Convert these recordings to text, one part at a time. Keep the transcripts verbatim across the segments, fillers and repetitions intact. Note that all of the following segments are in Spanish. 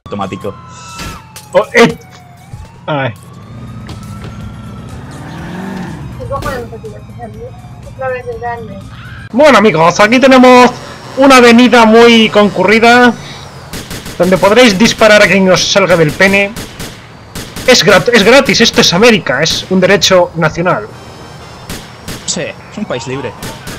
automático. Oh, eh. Ay. Bueno amigos, aquí tenemos una avenida muy concurrida donde podréis disparar a quien os salga del pene. Es, grat es gratis, esto es América, es un derecho nacional. Sí, es un país libre.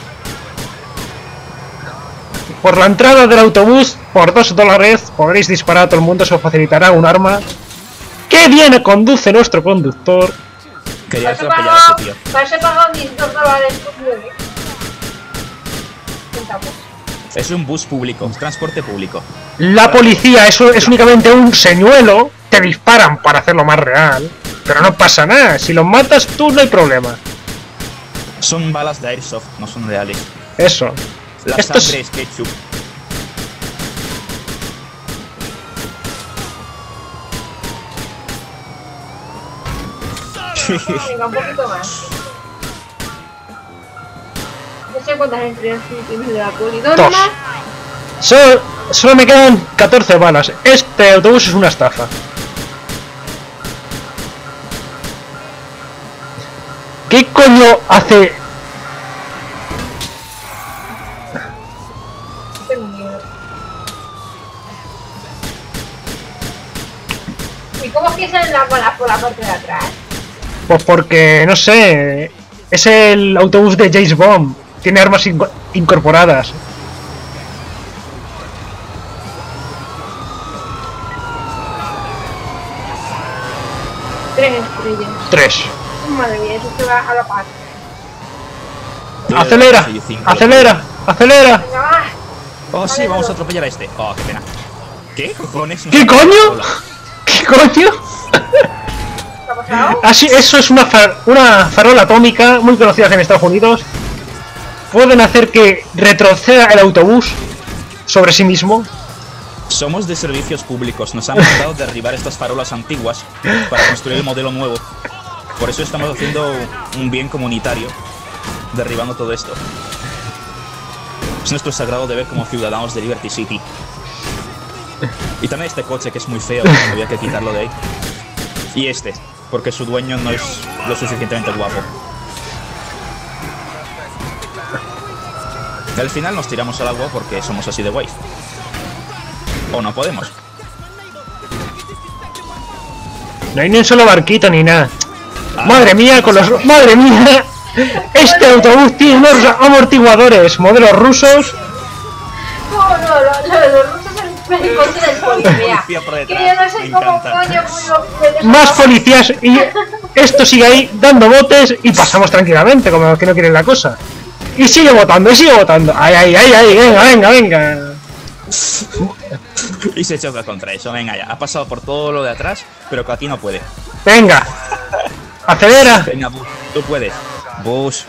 Por la entrada del autobús, por dos dólares, podréis disparar a todo el mundo, se os facilitará un arma. ¡Qué bien conduce nuestro conductor! Quería atropellar a ese tío. Para eso he pagado mis dos dólares por nueve. Es un bus público, un transporte público. La policía, eso es únicamente un señuelo. Te disparan para hacerlo más real. Pero no pasa nada, si los matas tú no hay problema. Son balas de airsoft, no son reales. Eso. La Esto sangre es... es ketchup. Venga, un poquito más. No sé cuántas entregas tienes de la poli. ¿Dos Dos. más? Solo, solo me quedan catorce balas. Este autobús es una estafa. ¿Qué coño hace? Tengo miedo. ¿Y cómo es que salen las balas por la parte de atrás? Pues porque, no sé, es el autobús de James Bond. Tiene armas in incorporadas. Tres estrellas. Tres. Madre mía, eso se va a la paz. Acelera, acelera, acelera. Venga, va. Oh, sí, vamos a atropellar a este. Oh, qué pena. ¿Qué cojones? ¿Qué coño? ¿Qué coño? ¿Qué ha pasado? Así, eso es una, far una farola atómica muy conocida en Estados Unidos. Pueden hacer que retroceda el autobús sobre sí mismo. Somos de servicios públicos, nos han mandado derribar estas farolas antiguas para construir el modelo nuevo. Por eso estamos haciendo un bien comunitario, derribando todo esto. Es nuestro sagrado deber como ciudadanos de Liberty City. Y también este coche que es muy feo, había que quitarlo de ahí. Y este, porque su dueño no es lo suficientemente guapo. Al final nos tiramos al agua porque somos así de guay. O no podemos. No hay ni un solo barquito ni nada. Ah, madre mía, con los... ¡Madre mía! Este autobús tiene unos amortiguadores, modelos rusos. No, no, lo, lo, los rusos son el coche del policía. Que yo no sé cómo coño puedo... Más policías y esto sigue ahí dando botes y pasamos tranquilamente, como que no quieren la cosa. Y sigue votando, y sigue votando. ¡Ay, ay, ay, ay! ¡Venga, venga, venga! Y se choca contra eso, venga ya. Ha pasado por todo lo de atrás, pero que aquí no puede. ¡Venga! ¡Acelera! Venga, Bus, tú puedes. Bus.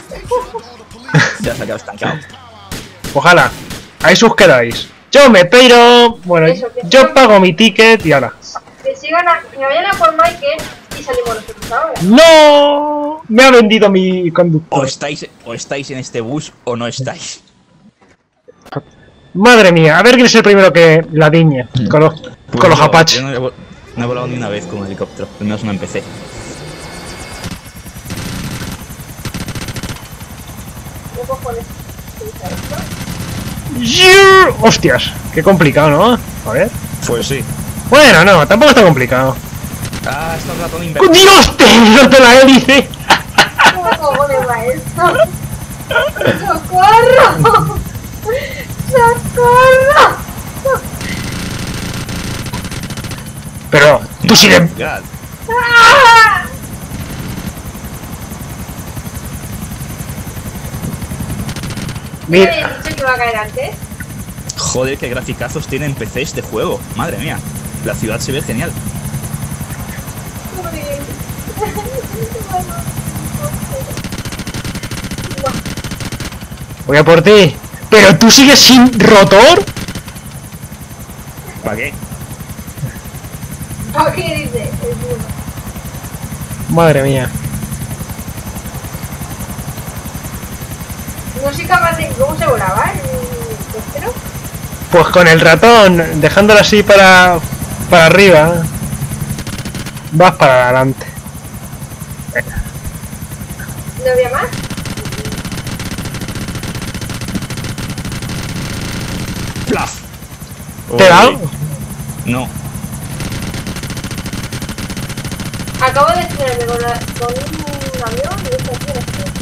Ya se ha quedado estancado. Ojalá. Ahí os quedáis. Yo me piro. Bueno, Eso, yo pago mi ticket y ahora. Que sigan a... Que vayan a por Michael y salimos nosotros ahora. ¡No! Me ha vendido mi conductor. O estáis, o estáis en este bus o no estáis. Madre mía, a ver quién es el primero que la diñe con los, Pues con los yo, Apache. Yo no, he, no he volado ni una vez con un helicóptero, al menos no empecé. ¿Qué cojones? ¡Hostias! Qué complicado, ¿no? A ver. Pues sí. Bueno, no, tampoco está complicado. Ah, está el ratón invertido. ¡Dios! ¡Te de la hélice! ¿Cómo cojones va esto? ¡Socorro! ¡Socorro! Pero, tú sigue. ¡Ah! ¿Me Mira. habías dicho que iba a caer antes? Joder, qué graficazos tiene en P C este juego. Madre mía. La ciudad se ve genial. Voy a por ti. ¿Pero tú sigues sin rotor? ¿Para qué? ¿Para qué dice? Madre mía. No soy capaz de... ¿Cómo se volaba el helicóptero? Pues con el ratón, dejándolo así para para arriba. Vas para adelante. ¿No había más? ¡Plaf! ¿Te he dado? No. Acabo de estrellarme con, la, con un avión y esto aquí no sé.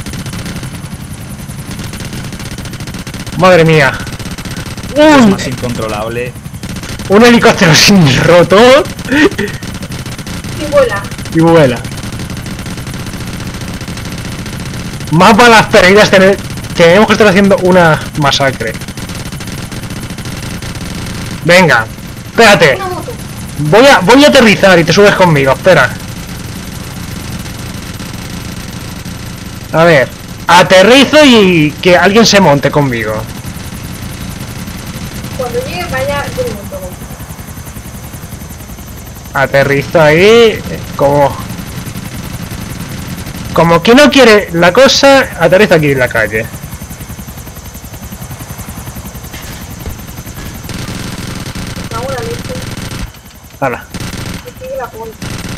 Madre mía. Es Un, más incontrolable. un helicóptero sin rotor Y vuela. y vuela. Más balas perdidas tener- tenemos que estar haciendo una masacre. Venga, espérate. Una moto. Voy a, voy a aterrizar y te subes conmigo, espera. A ver, aterrizo y que alguien se monte conmigo. Cuando llegue vaya, yo me monto. Aterrizo ahí, como... Como que no quiere la cosa, aterrizo aquí en la calle. Me hago una leche Hala. y sigue la punta.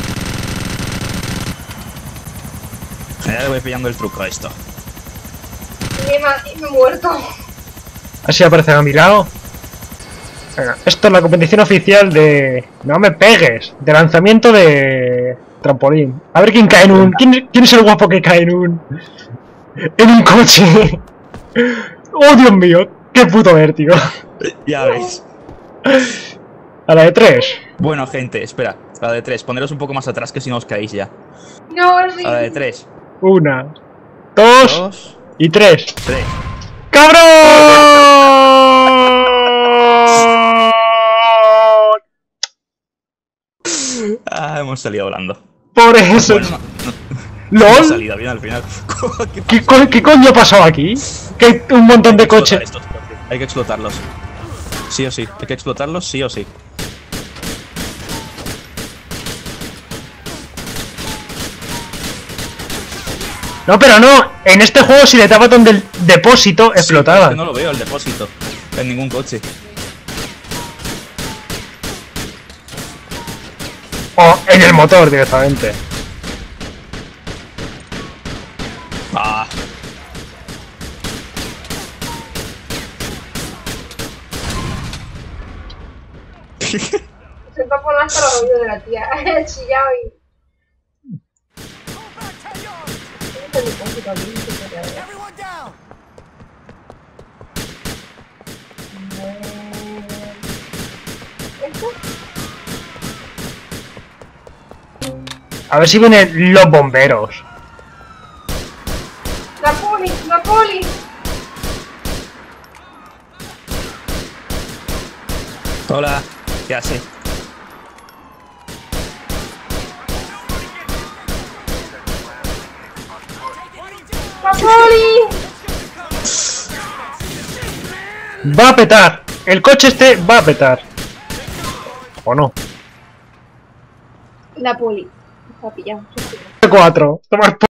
Ya le voy pillando el truco a esto. Y me, ma- y me he muerto. Así aparecen a mi lado. Venga, esto es la competición oficial de... No me pegues. De lanzamiento de... trampolín. A ver quién cae en un... ¿Quién, quién es el guapo que cae en un... en un coche? ¡Oh, Dios mío! ¡Qué puto vértigo! Ya veis. A la de tres. Bueno, gente, espera. A la de tres. Poneros un poco más atrás que si no os caéis ya. No, sí. A la de tres. Una, dos, Dos, y tres. tres. ¡Cabrón! Ah, hemos salido volando. Por eso. Bueno, no, no, no ha ¡Lol! salido bien al final. ¿Qué ¿Qué, co- ¿Qué coño ha pasado aquí? Que hay un montón de Hay que explotar coches. estos coches. Hay que explotarlos. Sí o sí. Hay que explotarlos sí o sí. No, pero no. En este juego si le daba donde el depósito Sí, pero explotaba. es que no lo veo el depósito. En ningún coche. O en el motor directamente. Ah. Se va a poner hasta los oídos de la tía. He chillado y... ¿Dónde está el depósito aquí? No sé qué hacer. ¿Esto? A ver si vienen los bomberos. ¡La poli! ¡La poli! Hola. ¿Qué hace? ¡La poli! Va a petar. El coche este va a petar. ¿O no? La poli. Está pillado. Cuatro. Tomar